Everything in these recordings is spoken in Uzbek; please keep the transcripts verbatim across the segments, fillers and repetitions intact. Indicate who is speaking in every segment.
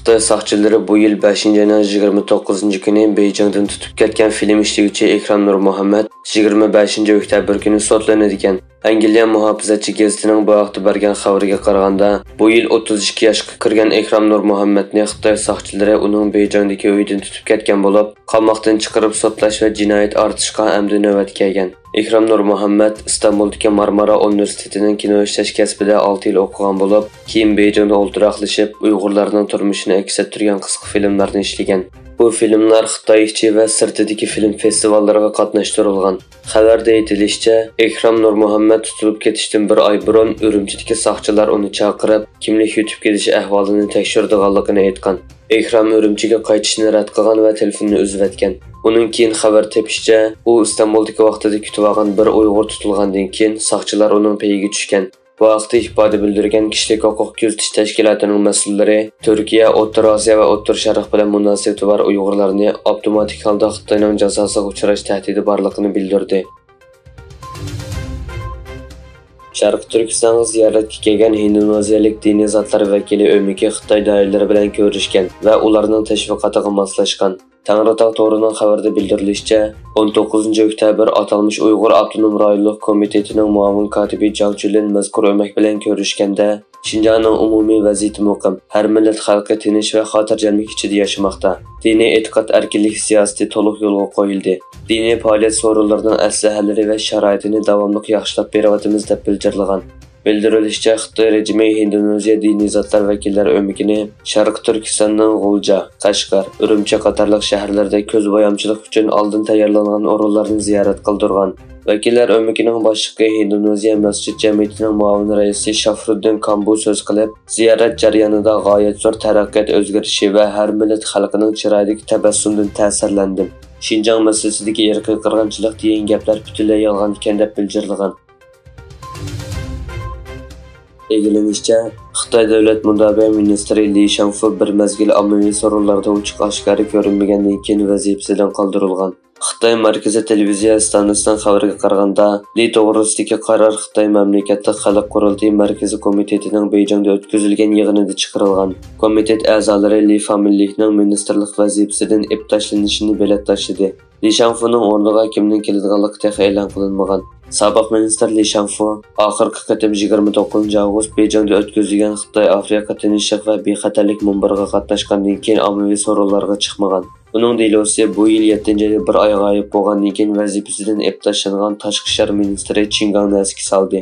Speaker 1: Xitoy saqchilari bu yil beshinchi ayning yigirma to'qqizinchi kuni Beyjingdan tutib ketgan film ishlovchi Ikrom Nurmuhammad yigirma beshinchi oktyabr kuni sotlanadigan. Angliya muhofizatchi gazetining bu vaqtda bergan xabariga qaraganda, bu yil o'ttiz ikki yoshga kirgan Ikrom Nurmuhammadni Xitoy saqchilari uning Beyjingdagi uyidan tutib ketgan bo'lib, qamoqdan chiqarib sotlash va jinoyat ortishga amdi navbat kelgan. Ikrom Nurmuhammad Istanbuldagi Marmara universitetining kino ishlash kasbida olti yil o'qigan bo'lib, keyin Beyjingda o'ltiraqlashib, Uyg'urlarning turmushini aks ettirgan qisqa filmlarni ishlagan. Bu filmlar Xitoy ichi va sirtidagi film festivallariga qatnashtirilgan. Xabarda aytilishicha, Ikrom Nurmuhammad tutilib ketishdan bir oy burun Urumchidagi saqchilar uni chaqirib, kimlik yutib ketishi ahvolini tekshirdiganligini aytgan. Ikrom Urumchiga qaytishni rad qilgan va telefonni uzib etgan. Uning keyin xabar tepishicha, u Istanbuldagi vaqtida kutib olgan bir Uyg'ur tutilgandan keyin saqchilar uning payiga tushgan. Bu vaqtda ifoda bildirgan kishilik huquq kuzatish tashkilotining mas'ullari Turkiya, O'rta Osiyo va O'rta Sharq bilan munosabati bor Uyg'urlarni avtomatik holda Xitoyning jazosiga uchrash tahdidi borligini bildirdi. Sharq Turkistonga ziyoratga kelgan Indoneziyalik diniy zotlar vakili o'miki Xitoy doiralari bilan ko'rishgan va ularning tashviqotiga moslashgan. Tangritog to'rining xabarida bildirilishicha, o'n to'qqizinchi oktyabr atalmış Uyg'ur Avtonom rayonlik komitetining muavin katibi Jang Chulin mazkur o'mak bilan ko'rishganda, Xinjiangning umumiy vaziyati muqim, har millat xalqi tinch va xotirjamlik ichida yashamoqda. Diniy e'tiqod erkinlik siyosati to'liq yo'lga qo'yildi. Diniy faoliyat so'rovlarining aslahallari va sharoitini davomli yaxshilab beryapmiz deb bildirilgan. Bildirilishicha, Xitoy rejimi Indoneziya diniy zotlar vakillari o'mikini Sharq Turkistonning G'ulja, Qashqar, Urumchi qatorliq shaharlarda ko'z boyamchilik uchun oldin tayyorlangan o'rinlarni ziyorat qildirgan. Vakillar o'mikining boshlig'i Indoneziya masjid jamiyatining muavin raisi Shafruddin Kambu so'z qilib, ziyorat jarayonida g'oyat zo'r taraqqiyot o'zgarishi va har millat xalqining chiroydagi tabassumdan ta'sirlandim. Xinjiang masalasidagi irqiy qirg'inchilik degan gaplar butunlay yolg'on ekan deb bildirilgan. Egilinishcha, Xitoy davlat mudofaa ministri Li Shangfu bir mezgil ommaviy so'rovlarda ochiq oshkora ko'rinmagandan keyin vazifasidan qoldirilgan. Xitoy markaziy televiziya stansiyasining xabariga qaraganda, Li to'g'risidagi qaror Xitoy mamlakatda xalq qurultiyi markaziy komitetining Beyjingda o'tkazilgan yig'inida chiqarilgan. Komitet a'zolari Li familiyaning ministerlik vazifasidan ib tashlanishini belgilab tashladi. Li Shangfuning o'rniga kimning keladiganligi texnik e'lon qilinmagan. Sobiq ministr Li Shangfu oxirgi qatim yigirma to'qqizinchi avgust Beyjingda o'tkazilgan Xitoy Afrika tinchlik va bexatarlik munbiriga qatnashgandan keyin ommaviy so'rovlarga chiqmagan. Uning delosi bu yil yettinchi oyda bir oy g'oyib bo'lgandan keyin vazifasidan ib tashlangan tashqi ishlar ministri Chingangni esga soldi.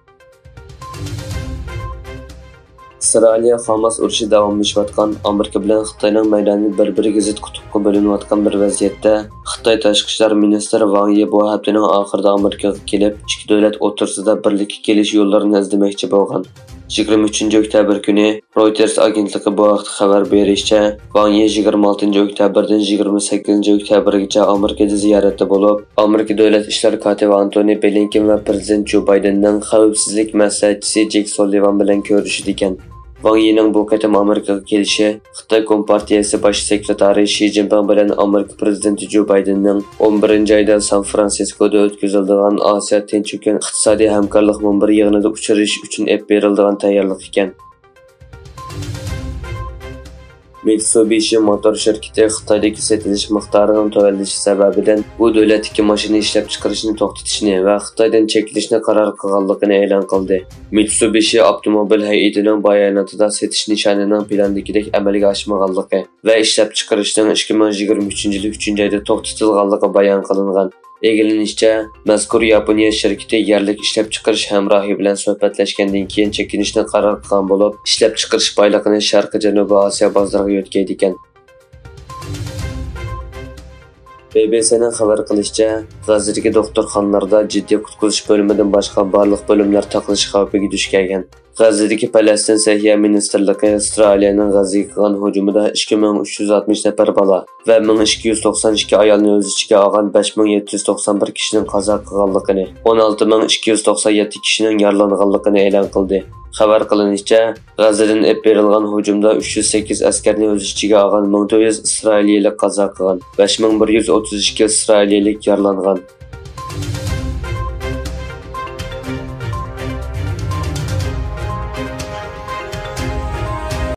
Speaker 1: Isroiliya Hamas urushi davomlashayotgan, Amerika bilan Xitoyning maydoni bir-biriga zid qutbga bo'linayotgan bir vaziyatda, Xitoy tashqi ishlar ministri Wang Yi bu haftaning oxirida Amerikaga kelib, ikki davlat o'rtasida birlikka kelish yo'llarini izlamoqchi bo'lgan. yigirma uchinchi oktyabr kuni Reuters agentligi bu vaqt xabar berishicha, Wang Yi yigirma oltinchi oktyabrdan yigirma sakkizinchi oktyabrgacha Amerikada ziyoratda bo'lib, Amerika davlat ishlar kotibi Antony Blinken va prezident Joe Bidenning xavfsizlik maslahatchisi Jake Sullivan bilan ko'rishdi ekan. Wang Yining bu qatam Amerikaga kelishi Xitoy Kompartiyasi bosh sekretari Xi Jinping bilan Amerika prezidenti Joe Bidenning o'n birinchi oyda San Fransiskoda o'tkaziladigan Osiyo tinch okean iqtisodiy hamkorlik munbiri yig'inida uchrashish uchun ep beriladigan tayyorlik ekan. Mitsubishi motor shirkati Xitoydagi sotilish miqdorining to'valashi sababidan bu davlatdagi mashina ishlab chiqarishni to'xtatishni va Xitoydan chekilishni qaror qilganligini e'lon qildi. Mitsubishi avtomobil hay'atining bayonotida sotish nishonining plandagidek amalga oshmaganligi va ishlab chiqarishning ikki ming yigirma uchinchi yil uchinchi oyda to'xtatilganligi bayon qilingan. Egilinishcha, mazkur Yaponiya shirkati yerlik ishlab chiqarish hamrohi bilan suhbatlashgandan keyin chekinishni qaror qilgan bo'lib, ishlab chiqarish boyligini Sharqiy Janubiy Osiyo bozoriga yo'tkaydi ekan. B B C'ning xabar qilishicha, G'azadagi doktorxonalarda jiddiy qutqizish bo'limidan boshqa barliq bo'limlar taqilish xavfiga duch kelgan. G'azadagi Falastin Sahiyya ministrligi Avstraliyaning G'azaga qilgan hujumida ikki ming uch yuz oltmish nafar bola va ming ikki yuz to'qson ikki ayolni o'z ichiga olgan besh ming yetti yuz to'qson bir kishining qazo qilganligini, o'n olti ming ikki yuz to'qson yetti kishining yaralanganligini e'lon qildi. Xabar qilinishicha, G'azadan ep berilgan hujumda uch yuz sakkiz askarni o'z ichiga olgan ming to'rt yuz isroiliyalik qazo qilgan, besh ming bir yuz o'ttiz ikki isroiliyalik yaralangan.